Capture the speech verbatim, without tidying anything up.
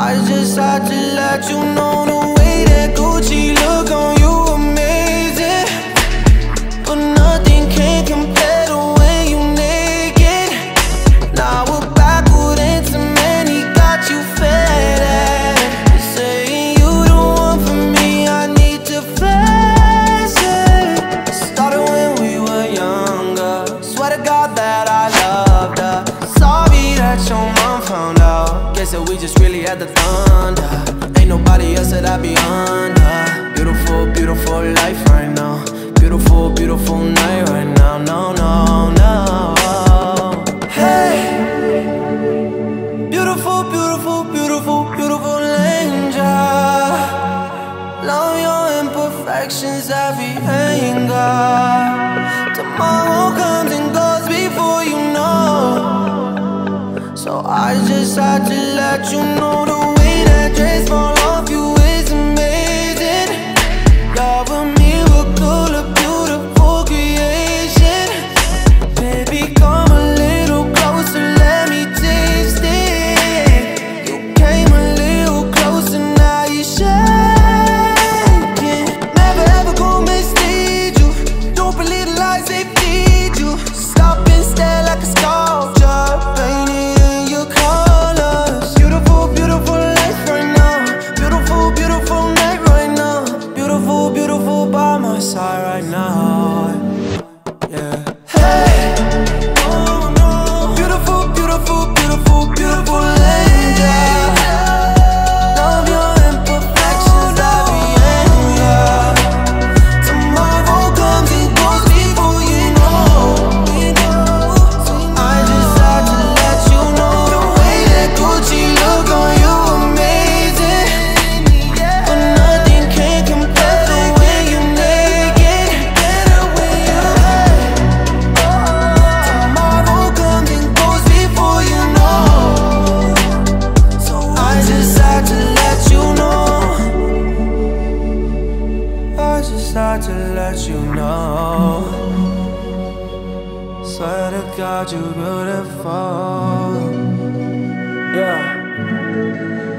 I just had to let you know the way that Gucci look on you amazing, but nothing can compare to when you naked. Now we're backward into man, he got you fed. Saying you the one for me, I need to flex it. Started when we were younger, swear to God that I loved her. Sorry that your mom found out, guess that we just really had the thunder. Ain't nobody else that I be under. Beautiful, beautiful life right now. Beautiful, beautiful night right now. No, no, no. Hey, beautiful, beautiful, beautiful, beautiful angel. Love your imperfections, every anger. Tomorrow comes and goes before you know. So I just had to let you know the way that dress fall off you is amazing. You're a miracle, a beautiful creation. Baby, come a little closer, let me taste it. You came a little closer, now you're shaking. Never ever gonna mislead you. Don't believe the lies they feed you. Stop and stare like a sculpture, painted in your colors. Beautiful, beautiful life right now. Beautiful, beautiful night right now. Beautiful, beautiful by my side right now. Yeah. Hey, oh no. Beautiful, beautiful, beautiful, beautiful angel. Love your imperfections, every anger. Tomorrow comes and goes before you know. So I just had to let you know the way that Gucci look on you amazing, but nothing can compare to when you naked. Tomorrow comes and goes before you know. So I just had to let you know. I just had to let you know. Swear to God, you're beautiful. Yeah.